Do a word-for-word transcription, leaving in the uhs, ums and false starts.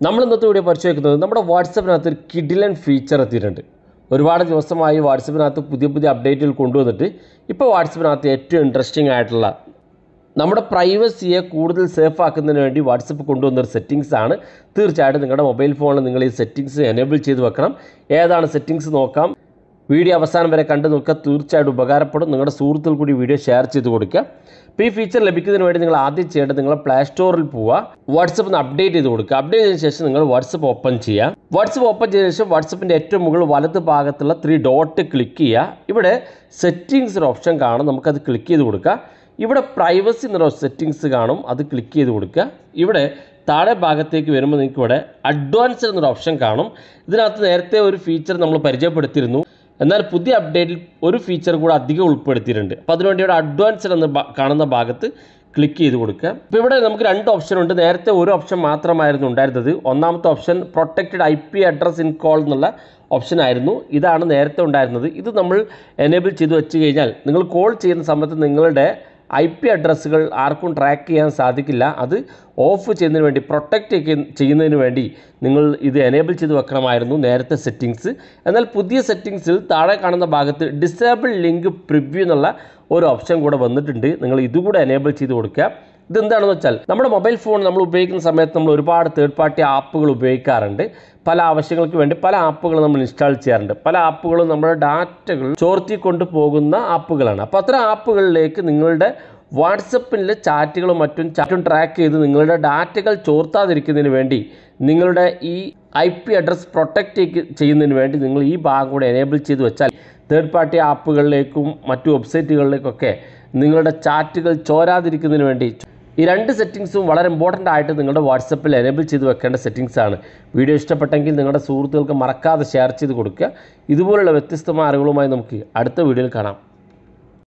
നമ്മൾ ഇന്നത്തെ വീഡിയോ പരിശോധിക്കുന്നത് നമ്മുടെ വാട്സപ്പിനകത്ത് ഒരു കിഡിലൻ ഫീച്ചർ എത്തിയിട്ടുണ്ട്. ഒരുപാട് ദിവസമായി വാട്സപ്പിനകത്ത് പുതിയ പുതിയ അപ്ഡേറ്റുകൾ കൊണ്ടുവന്നിട്ട് ഇപ്പോൾ വാട്സപ്പിനകത്ത് ഏറ്റവും ഇൻട്രസ്റ്റിംഗ് ആയിട്ടുള്ള നമ്മുടെ പ്രൈവസിയെ കൂടുതൽ സേഫ് ആക്കുന്നതിന് വേണ്ടി വാട്സപ്പ് കൊണ്ടുവന്നൊരു സെറ്റിങ്സ് ആണ്. തീർച്ചയായിട്ടും നിങ്ങളുടെ മൊബൈൽ ഫോണിൽ നിങ്ങൾ ഈ സെറ്റിങ്സ് എനേബിൾ ചെയ്ത് വെക്കണം. ഏതാണ് സെറ്റിങ്സ് നോക്കാം. വീഡിയോ അവസാനം വരെ കണ്ടു നോക്കുക. തീർച്ചയായിട്ടും ഉപകാരപ്പെടും. നിങ്ങളുടെ സുഹൃത്തുക്കൾ കൂടി വീഡിയോ ഷെയർ ചെയ്ത് കൊടുക്കുക. അപ്പോൾ ഈ ഫീച്ചർ ലഭിക്കുന്നതിന് വേണ്ടി നിങ്ങൾ ആദ്യം ചെയ്യേണ്ടത് നിങ്ങൾ പ്ലേ സ്റ്റോറിൽ പോവുക. വാട്സപ്പ് അപ്ഡേറ്റ് ചെയ്ത് കൊടുക്കുക. അപ്ഡേറ്റ് ചെയ്തതിനു ശേഷം നിങ്ങൾ വാട്സപ്പ് ഓപ്പൺ ചെയ്യുക. വാട്സപ്പ് ഓപ്പൺ ചെയ്ത ശേഷം വാട്സപ്പിൻ്റെ ഏറ്റവും മുകളിൽ വലത് ഭാഗത്തുള്ള ത്രീ ഡോട്ട് ക്ലിക്ക് ചെയ്യുക. ഇവിടെ സെറ്റിങ്സ് ഒരു ഓപ്ഷൻ കാണും. നമുക്കത് ക്ലിക്ക് ചെയ്ത് കൊടുക്കുക. ഇവിടെ പ്രൈവസി എന്നൊരു സെറ്റിങ്സ് കാണും. അത് ക്ലിക്ക് ചെയ്ത് കൊടുക്കുക. ഇവിടെ താഴെ ഭാഗത്തേക്ക് വരുമ്പോൾ നിങ്ങൾക്ക് ഇവിടെ അഡ്വാൻസ്ഡ് എന്നൊരു ഓപ്ഷൻ കാണും. ഇതിനകത്ത് നേരത്തെ ഒരു ഫീച്ചർ നമ്മൾ പരിചയപ്പെടുത്തിയിരുന്നു. എന്നാൽ പുതിയ അപ്ഡേറ്റിൽ ഒരു ഫീച്ചർ കൂടെ അധികം ഉൾപ്പെടുത്തിയിട്ടുണ്ട്. അപ്പോൾ അതിനുവേണ്ടി ഇവിടെ അഡ്വാൻസ്ഡ് എന്ന് കാണുന്ന ഭാഗത്ത് ക്ലിക്ക് ചെയ്ത് കൊടുക്കുക. അപ്പോൾ ഇവിടെ നമുക്ക് രണ്ട് ഓപ്ഷൻ ഉണ്ട്. നേരത്തെ ഒരു ഓപ്ഷൻ മാത്രമായിരുന്നു ഉണ്ടായിരുന്നത്. ഒന്നാമത്തെ option protected I P address in call എന്നുള്ള ഓപ്ഷൻ ആയിരുന്നു. ഇതാണ് നേരത്തെ ഉണ്ടായിരുന്നത്. ഇത് നമ്മൾ എനേബിൾ ചെയ്ത് വെച്ച് കഴിഞ്ഞാൽ നിങ്ങൾ കോൾ ചെയ്യുന്ന സമയത്ത് നിങ്ങളുടെ ഐ പി അഡ്രസ്സുകൾ ആർക്കും ട്രാക്ക് ചെയ്യാൻ സാധിക്കില്ല. അത് ഓഫ് ചെയ്യുന്നതിന് വേണ്ടി പ്രൊട്ടക്റ്റ് ചെയ്യുന്നതിന് വേണ്ടി നിങ്ങൾ ഇത് എനേബിൾ ചെയ്ത് വെക്കണമായിരുന്നു നേരത്തെ സെറ്റിങ്സ്. എന്നാൽ പുതിയ സെറ്റിങ്സിൽ താഴെ കാണുന്ന ഭാഗത്ത് ഡിസേബിൾ ലിങ്ക് പ്രിവ്യൂ എന്നുള്ള ഒരു ഓപ്ഷൻ കൂടെ വന്നിട്ടുണ്ട്. നിങ്ങൾ ഇതുകൂടെ എനേബിൾ ചെയ്ത് കൊടുക്കുക. ഇതെന്താണെന്ന് വെച്ചാൽ നമ്മുടെ മൊബൈൽ ഫോൺ നമ്മൾ ഉപയോഗിക്കുന്ന സമയത്ത് നമ്മൾ ഒരുപാട് തേർഡ് പാർട്ടി ആപ്പുകൾ ഉപയോഗിക്കാറുണ്ട്. പല ആവശ്യങ്ങൾക്ക് വേണ്ടി പല ആപ്പുകൾ നമ്മൾ ഇൻസ്റ്റാൾ ചെയ്യാറുണ്ട്. പല ആപ്പുകളും നമ്മുടെ ഡാറ്റകൾ ചോർത്തിക്കൊണ്ട് പോകുന്ന ആപ്പുകളാണ്. അപ്പോൾ അത്തരം ആപ്പുകളിലേക്ക് നിങ്ങളുടെ വാട്സപ്പിലെ ചാറ്റുകളും മറ്റും ചാറ്റും ട്രാക്ക് ചെയ്ത് നിങ്ങളുടെ ഡാറ്റകൾ ചോർത്താതിരിക്കുന്നതിന് വേണ്ടി നിങ്ങളുടെ ഈ ഐ പി അഡ്രസ് പ്രൊട്ടക്റ്റ് ചെയ്യുന്നതിന് വേണ്ടി നിങ്ങൾ ഈ ഭാഗം കൂടെ എനേബിൾ ചെയ്ത് വെച്ചാൽ തേർഡ് പാർട്ടി ആപ്പുകളിലേക്കും മറ്റു വെബ്സൈറ്റുകളിലേക്കൊക്കെ നിങ്ങളുടെ ചാറ്റുകൾ ചോരാതിരിക്കുന്നതിന് വേണ്ടി ഈ രണ്ട് സെറ്റിങ്സും വളരെ ഇമ്പോർട്ടൻ്റ് ആയിട്ട് നിങ്ങളുടെ വാട്സപ്പിൽ എനേബിൾ ചെയ്ത് വെക്കേണ്ട സെറ്റിങ്സ് ആണ്. വീഡിയോ ഇഷ്ടപ്പെട്ടെങ്കിൽ നിങ്ങളുടെ സുഹൃത്തുക്കൾക്ക് മറക്കാതെ ഷെയർ ചെയ്ത് കൊടുക്കുക. ഇതുപോലുള്ള വ്യത്യസ്തമായ അറിവുകളുമായി നമുക്ക് അടുത്ത വീഡിയോയിൽ കാണാം.